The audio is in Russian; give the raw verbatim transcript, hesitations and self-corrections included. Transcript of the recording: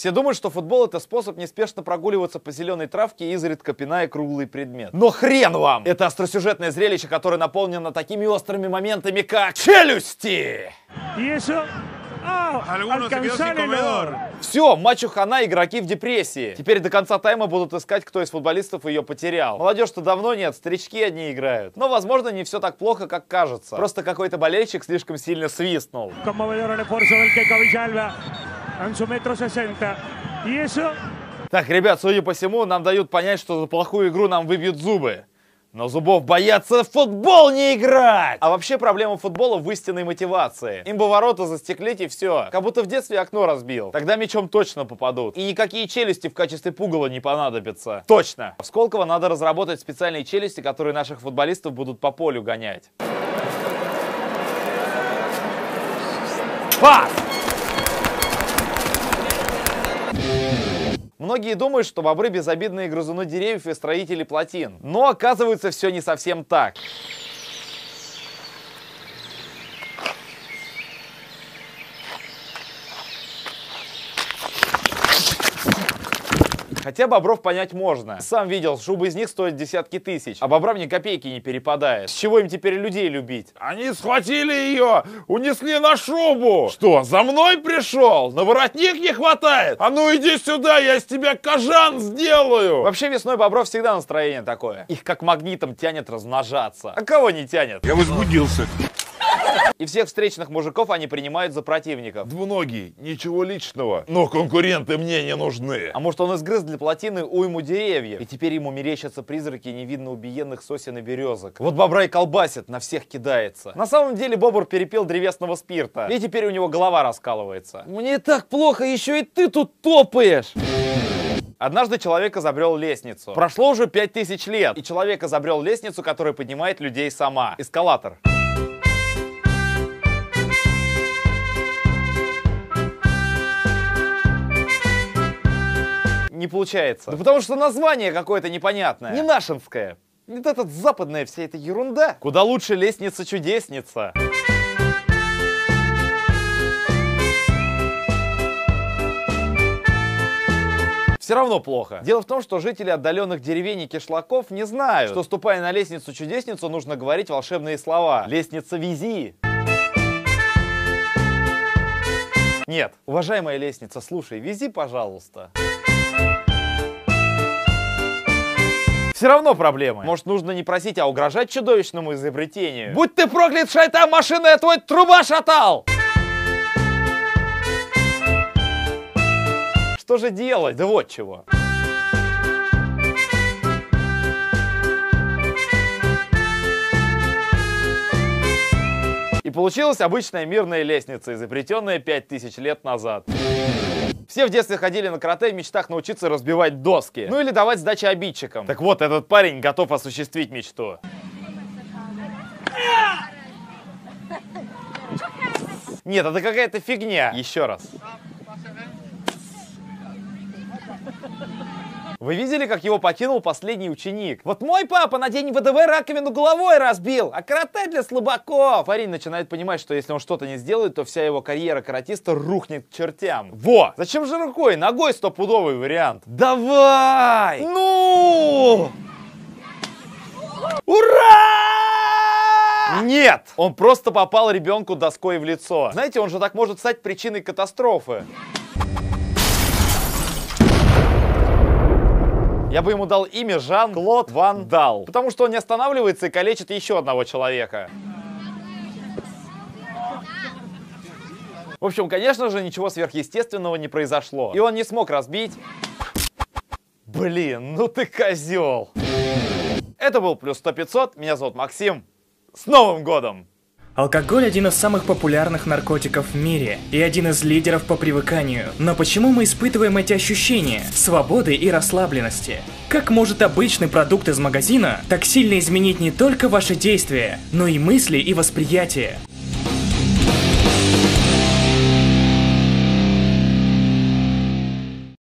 Все думают, что футбол — это способ неспешно прогуливаться по зеленой травке, изредка пиная круглый предмет. Но хрен вам! Это остросюжетное зрелище, которое наполнено такими острыми моментами, как челюсти! Все, матчу хана, игроки в депрессии. Теперь до конца тайма будут искать, кто из футболистов ее потерял. Молодежь-то давно нет, старички одни играют. Но, возможно, не все так плохо, как кажется. Просто какой-то болельщик слишком сильно свистнул. Так, ребят, судя по всему, нам дают понять, что за плохую игру нам выбьют зубы. Но зубов боятся в футбол не играть! А вообще проблема футбола в истинной мотивации. Им бы ворота застеклить и все. Как будто в детстве окно разбил. Тогда мячом точно попадут. И никакие челюсти в качестве пугала не понадобятся. Точно! В Сколково надо разработать специальные челюсти, которые наших футболистов будут по полю гонять. Пас! Многие думают, что бобры безобидные грызуны деревьев и строители плотин. Но оказывается, все не совсем так. Хотя бобров понять можно. Сам видел, шубы из них стоят десятки тысяч, а бобрам ни копейки не перепадает. С чего им теперь людей любить? Они схватили ее, унесли на шубу. Что, за мной пришел? На воротник не хватает? А ну иди сюда, я из тебя кожан сделаю. Вообще весной бобров всегда настроение такое. Их как магнитом тянет размножаться. А кого не тянет? Я возбудился. И всех встречных мужиков они принимают за противников. Двуногий, ничего личного, но конкуренты мне не нужны. А может, он изгрыз для плотины уйму деревьев, и теперь ему мерещатся призраки невинно убиенных сосен и березок. Вот бобра и колбасит, на всех кидается. На самом деле бобр перепил древесного спирта, и теперь у него голова раскалывается. Мне так плохо, еще и ты тут топаешь! Однажды человек изобрел лестницу. Прошло уже пять тысяч лет, и человек изобрел лестницу, которая поднимает людей сама. Эскалатор. Не получается. Да потому что название какое-то непонятное. Не нашинское. Вот эта западная вся эта ерунда. Куда лучше лестница-чудесница. Все равно плохо. Дело в том, что жители отдаленных деревень и кишлаков не знают, что, ступая на лестницу-чудесницу, нужно говорить волшебные слова. Лестница вези. Нет, уважаемая лестница, слушай, вези, пожалуйста. Все равно проблема. Может, нужно не просить, а угрожать чудовищному изобретению. Будь ты проклят, шайтан, машина, я твой труба шатал! Что же делать? Да вот чего. И получилась обычная мирная лестница, изобретенная пять тысяч лет назад. Все в детстве ходили на карате в мечтах научиться разбивать доски. Ну или давать сдачи обидчикам. Так вот, этот парень готов осуществить мечту. Нет, это какая-то фигня. Еще раз. Вы видели, как его покинул последний ученик? Вот мой папа на день ВДВ раковину головой разбил, а карате для слабаков. Парень начинает понимать, что если он что-то не сделает, то вся его карьера каратиста рухнет к чертям. Во! Зачем же рукой? Ногой стопудовый вариант. Давай! Ну! Ура! Нет! Он просто попал ребенку доской в лицо. Знаете, он же так может стать причиной катастрофы. Я бы ему дал имя Жан-Клод Ван Дал, потому что он не останавливается и калечит еще одного человека. В общем, конечно же, ничего сверхъестественного не произошло. И он не смог разбить... Блин, ну ты козел! Это был Плюс сто пятьсот, меня зовут Максим. С Новым годом! Алкоголь – один из самых популярных наркотиков в мире и один из лидеров по привыканию. Но почему мы испытываем эти ощущения свободы и расслабленности? Как может обычный продукт из магазина так сильно изменить не только ваши действия, но и мысли и восприятие?